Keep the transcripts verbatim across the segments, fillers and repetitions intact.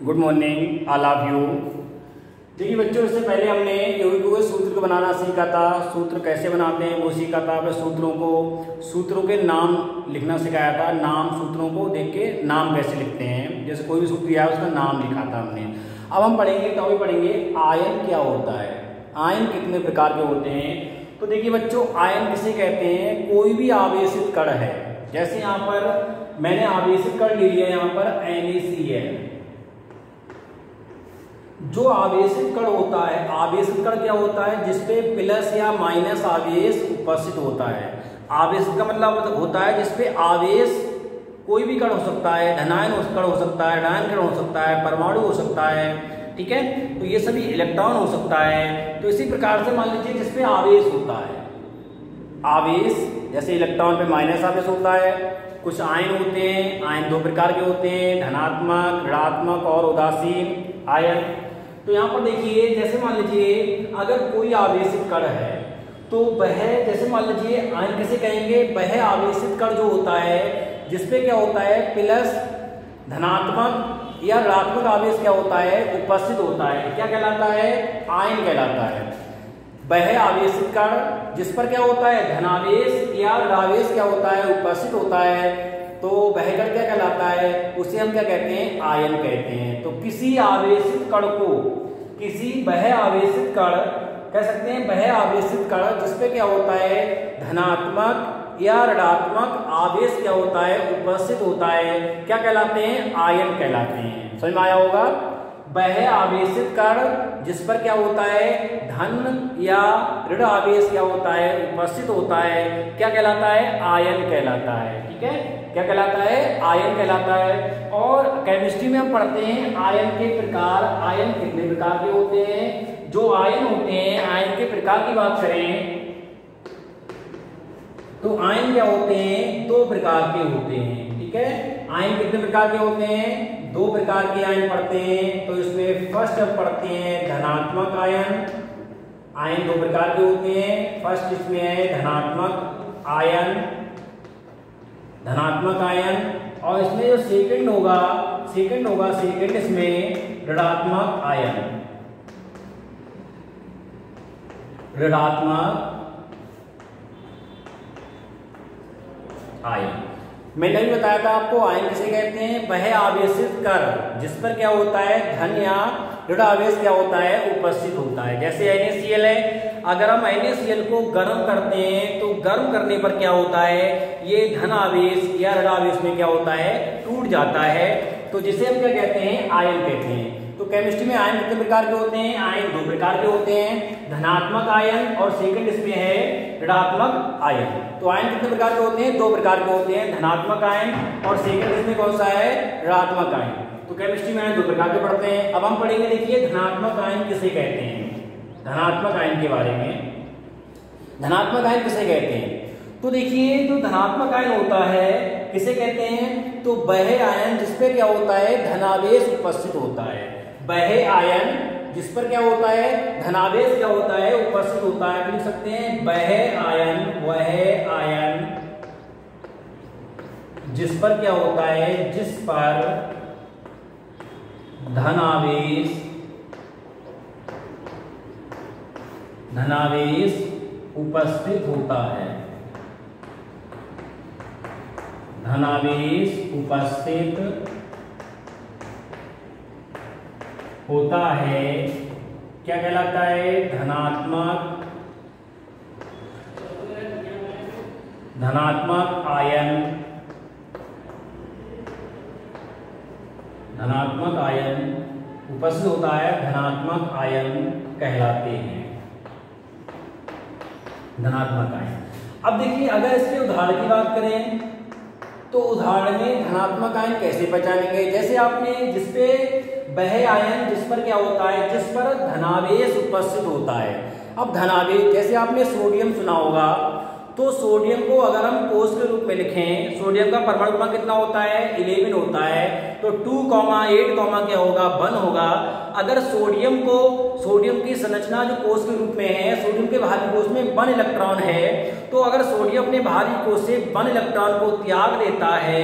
Good morning all of you. देखिए बच्चों, इससे पहले हमने यौगिकों के सूत्र को बनाना सीखा था। सूत्र कैसे बनाते हैं वो सीखा था। फिर सूत्रों को सूत्रों के नाम लिखना सिखाया था। नाम सूत्रों को देख के नाम कैसे लिखते हैं, जैसे कोई भी सूत्र दिया है उसका नाम लिखा था हमने। अब हम पढ़ेंगे टॉपिक पढ़ेंगे आयन क्या होता है, आयन कितने प्रकार के होते हैं। तो देखिए बच्चों, आयन किसे कहते हैं, कोई भी आवेशित कण है। जैसे यहाँ पर मैंने आवेशित कण ले लिया, यहाँ पर एन ए सी एल। जो आवेशित कण होता है, आवेशित कण क्या होता है, जिसपे प्लस या माइनस आवेश उपस्थित होता है। आवेशित का मतलब होता है जिसपे आवेश कोई भी कण हो सकता है, धनायन कण हो सकता है, ऋणायन कण हो सकता है, परमाणु हो सकता है, ठीक है। तो ये सभी इलेक्ट्रॉन हो सकता है। तो इसी प्रकार से मान लीजिए जिसपे आवेश होता है, आवेश जैसे इलेक्ट्रॉन पे माइनस आवेश होता है। कुछ आयन होते हैं, आयन दो प्रकार के होते हैं, धनात्मक, ऋणात्मक और उदासीन आयन। तो यहाँ पर देखिए, जैसे मान लीजिए अगर कोई आवेशित कण है तो वह, जैसे मान लीजिए आयन किसे कहेंगे, वह आवेशित कण जो होता है जिसपे क्या होता है प्लस धनात्मक या ऋणात्मक आवेश क्या होता है उपस्थित होता है, क्या कहलाता है, आयन कहलाता है। वह आवेशित कण जिस पर क्या होता है धनावेश या ऋणावेश क्या होता है उपस्थित होता है, तो वह कण क्या कहलाता है, उसे हम क्या कहते हैं, आयन कहते हैं। तो किसी आवेशित कण को, किसी वह आवेशित कण कह सकते हैं, वह आवेशित कण जिसपे क्या होता है धनात्मक या ऋणात्मक आवेश क्या होता है उपस्थित होता है, क्या कहलाते हैं, आयन कहलाते हैं। समझ में आया होगा। वह आवेशित कण जिस पर क्या होता है धन या ऋण आवेश क्या होता है उपस्थित होता है, क्या कहलाता है, आयन कहलाता है। ठीक है, क्या कहलाता है, आयन कहलाता है। और केमिस्ट्री में हम पढ़ते हैं आयन के प्रकार। आयन कितने प्रकार के होते हैं, जो आयन होते हैं, आयन के प्रकार की बात करें तो आयन क्या होते हैं, दो प्रकार के होते हैं। ठीक है, आयन कितने प्रकार के होते हैं, दो प्रकार के आयन पढ़ते हैं। तो इसमें फर्स्ट अब पढ़ते हैं धनात्मक आयन। आयन दो प्रकार के होते हैं। फर्स्ट इसमें है धनात्मक आयन, धनात्मक आयन। और इसमें जो सेकंड होगा, सेकंड होगा सेकंड इसमें ऋणात्मक आयन, ऋणात्मक आयन। मैंने भी बताया था आपको आयन किसे कहते हैं, वह आवेशित कण जिस पर क्या होता है धन या ऋण आवेश क्या होता है उपस्थित होता है। जैसे एन ए सी एल है, अगर हम एन ए सी एल को गर्म करते हैं तो गर्म करने पर क्या होता है, ये धन आवेश या ऋण आवेश में क्या होता है टूट जाता है। तो जिसे हम क्या कहते हैं, आयन कहते हैं। तो केमिस्ट्री में आयन कितने प्रकार के होते हैं, आयन दो प्रकार के होते हैं, धनात्मक आयन और सेकंड इसमें है ऋणात्मक आयन। तो आयन कितने प्रकार के होते हैं, दो प्रकार के होते हैं, धनात्मक आयन और सेकंड इसमें कौन सा है, ऋणात्मक आयन। तो केमिस्ट्री में आयन दो प्रकार के पढ़ते हैं। अब हम पढ़ेंगे, देखिए धनात्मक आयन किसे कहते हैं, धनात्मक आयन के बारे में। धनात्मक आयन किसे कहते हैं, तो देखिए जो धनात्मक आयन होता है किसे कहते हैं, तो वह आयन जिसपे क्या होता है धनावेश उपस्थित होता है। वह आयन जिस पर क्या होता है धनावेश क्या होता है उपस्थित होता है। लिख सकते हैं वह आयन, वह आयन जिस पर क्या होता है, जिस पर धनावेश धनावेश उपस्थित होता है, धनावेश उपस्थित होता है, क्या कहलाता है, धनात्मक धनात्मक आयन, धनात्मक आयन उपस्थित होता है, धनात्मक आयन कहलाते हैं, धनात्मक आयन। अब देखिए अगर इसके उदाहरण की बात करें तो उदाहरण में धनात्मक आयन कैसे पहचानेंगे। जैसे आपने जिसपे वह आयन जिस पर क्या होता है, जिस पर धनावेश उपस्थित होता है। अब धनावेश, जैसे आपने सोडियम सुना होगा, तो सोडियम को अगर हम कोष के रूप में लिखें, सोडियम का परमाणु क्रमांक कितना होता है, ग्यारह होता है। तो टू कॉमा एट कॉमा क्या होगा, वन होगा। अगर सोडियम को, सोडियम की संरचना जो कोष के रूप में है, सोडियम के बाहरी कोष में वन इलेक्ट्रॉन है, तो अगर सोडियम अपने बाहरी कोष से वन इलेक्ट्रॉन को त्याग देता है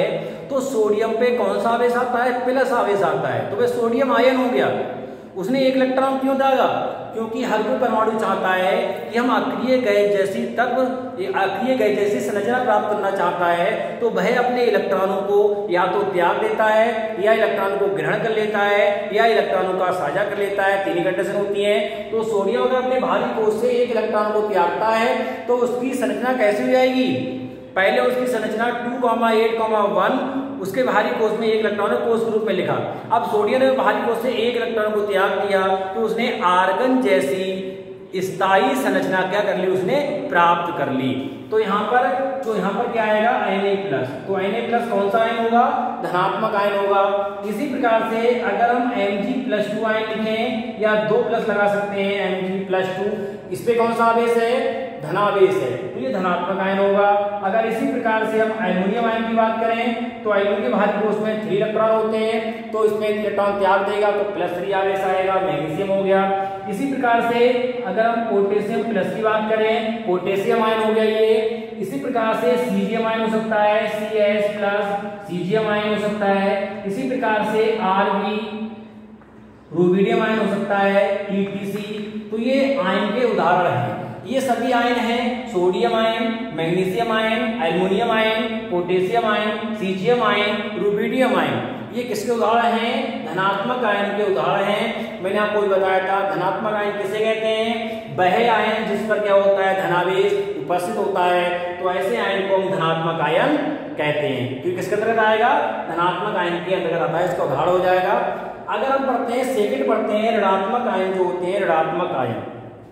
तो सोडियम पे कौन सा आवेश आता है? प्लस आवेश आता है, तो वह सोडियम आयन हो गया। उसने एक इलेक्ट्रॉन क्यों दागा? क्योंकि हर कोई परमाणु चाहता है कि हम अक्रिय गैस जैसी तत्व अक्रिय गैस जैसी संरचना प्राप्त करना चाहता है, तो वह अपने इलेक्ट्रॉनों को या तो त्याग देता है, या इलेक्ट्रॉन को ग्रहण कर लेता है, या इलेक्ट्रॉनों का साझा कर लेता है। तीन कंडीशन होती हैं। तो सोडियम अगर अपने भारी कोश से एक इलेक्ट्रॉन को त्यागता है तो उसकी संरचना कैसी हो जाएगी? पहले उसकी संरचना two comma eight comma one उसके भारी कोश में एक इलेक्ट्रॉन कोश के रूप में लिखा। अब सोडियम ने भारी कोश से एक इलेक्ट्रॉन को त्याग दिया तो उसने आर्गन जैसी स्थायी संरचना क्या कर ली? उसने प्राप्त कर ली। तो यहाँ पर तो यहाँ पर क्या आएगा? Na plus. तो Na प्लस कौन सा आयन होगा? धनात्मक आयन होगा। इसी प्रकार से अगर हम Mg प्लस टू आयन लिखें या दो प्लस लगा सकते हैं Mg प्लस टू, इस पे कौन सा आवेश है? धनावेश है, तो ये धनात्मक आयन होगा। अगर इसी प्रकार से हम एल्युमिनियम आयन की बात करें तो एल्युमिनियम के भारी कोश में थ्री इलेक्ट्रॉन होते हैं, तो इसमें इलेक्ट्रॉन त्याग देगा तो प्लस थ्री आवेश आएगा, मैग्नीशियम हो गया। इसी प्रकार से अगर हम पोटेशियम प्लस की बात करें, पोटेशियम आयन हो गया ये। इसी प्रकार से सीजियम आयन हो सकता है, C H plus caesium ion हो सकता है। इसी प्रकार से आर बी रुबिडियम आयन हो सकता है, ई टी सी। तो ये आयन के उदाहरण हैं। ये सभी आयन हैं sodium ion, magnesium ion, aluminium ion, potassium ion, caesium ion, rubidium ion. ये किसके उदाहरण हैं? धनात्मक आयन के उदाहरण हैं। मैंने आपको बताया था धनात्मक आयन किसे कहते हैं? वह आयन जिस पर क्या होता है? धनावेश उपस्थित होता है, तो ऐसे आयन को हम धनात्मक आयन कहते हैं। क्योंकि किसके अंतर्गत आएगा? धनात्मक आयन के अंतर्गत आता है, इसका उदाहरण हो जाएगा। अगर हम पढ़ते हैं सेकंड पढ़ते हैं ऋणात्मक आयन जो होते हैं, ऋणात्मक आयन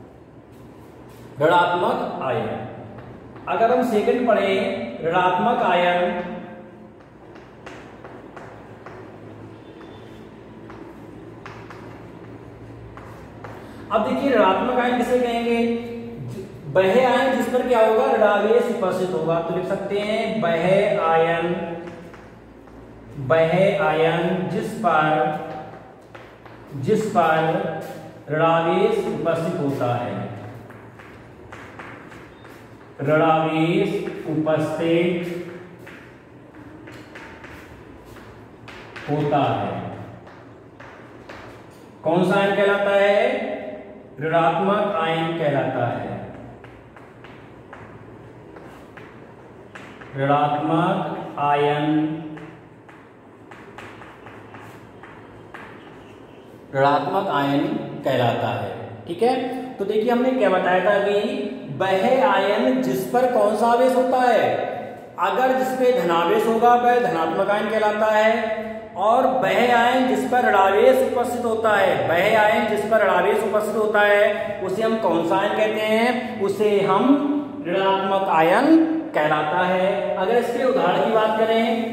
ऋणात्मक आयन अगर हम सेकंड पढ़ें ऋणात्मक आयन, अब देखिए ऋणात्मक आयन किसे कहेंगे? वह आयन जिस पर क्या होगा? ऋणावेश उपस्थित होगा। तो लिख सकते हैं वह आयन वह आयन जिस पर जिस पर ऋणावेश उपस्थित होता है ऋणावेश उपस्थित होता है। कौन सा आयन कहलाता है? ऋणात्मक आयन कहलाता है। ऋणात्मक आयन ऋणात्मक आयन कहलाता है। ठीक है, तो देखिए हमने क्या बताया था अभी? वह आयन जिस पर कौन सा आवेश होता है? अगर जिसपे धनावेश होगा वह धनात्मक आयन कहलाता है, और वह आयन जिस पर ऋणावेश उपस्थित होता है वह आयन जिस पर ऋणावेश उपस्थित होता है उसे हम कौन सा आयन कहते हैं? उसे हम ऋणात्मक आयन कहलाता है। अगर इसके उदाहरण की बात करें,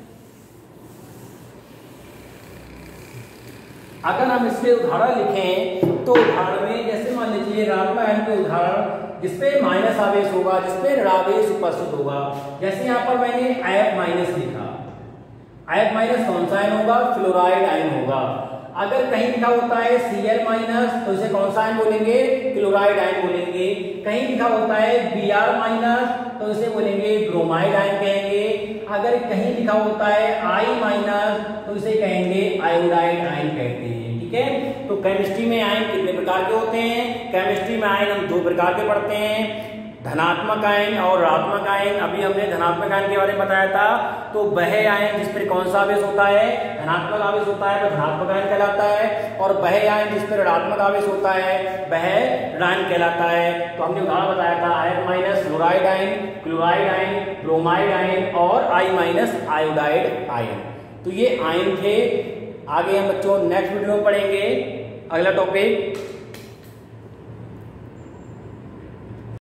अगर हम इसके उदाहरण लिखें तो उदाहरण में जैसे मान लीजिए ऋणात्मक आयन के उदाहरण जिसपे माइनस आवेश होगा, जिसपे ऋणावेश उपस्थित होगा। जैसे यहाँ पर मैंने F माइनस लिखा, F माइनस कौन सा आयन होगा? फ्लोराइड आयन होगा। अगर कहीं लिखा होता है Cl माइनस तो इसे कौन सा आयन बोलेंगे? क्लोराइड आयन बोलेंगे। कहीं लिखा होता है Br माइनस तो इसे बोलेंगे ब्रोमाइड आयन कहेंगे। अगर कहीं लिखा होता है I माइनस तो इसे कहेंगे आयोडाइड आयन कहते हैं। ठीक है, तो केमिस्ट्री में आयन कितने प्रकार के होते हैं? केमिस्ट्री में आयन हम दो प्रकार के पढ़ते हैं, धनात्मक आयन और ऋणात्मक आयन। अभी हमने धनात्मक आयन के बारे में बताया था। तो वह आयन जिस पर कौन सा आवेश होता है? धनात्मक आवेश होता है, वह धनात्मक आयन कहलाता है, और वह आयन जिस पर ऋणात्मक आवेश होता है वह ऋणायन कहलाता है। तो हमने उदाहरण बताया था F minus fluoride ion, chloride ion, bromide ion और I माइनस आयोडाइड आयन। तो ये आयन थे। आगे हम बच्चों नेक्स्ट वीडियो में पढ़ेंगे अगला टॉपिक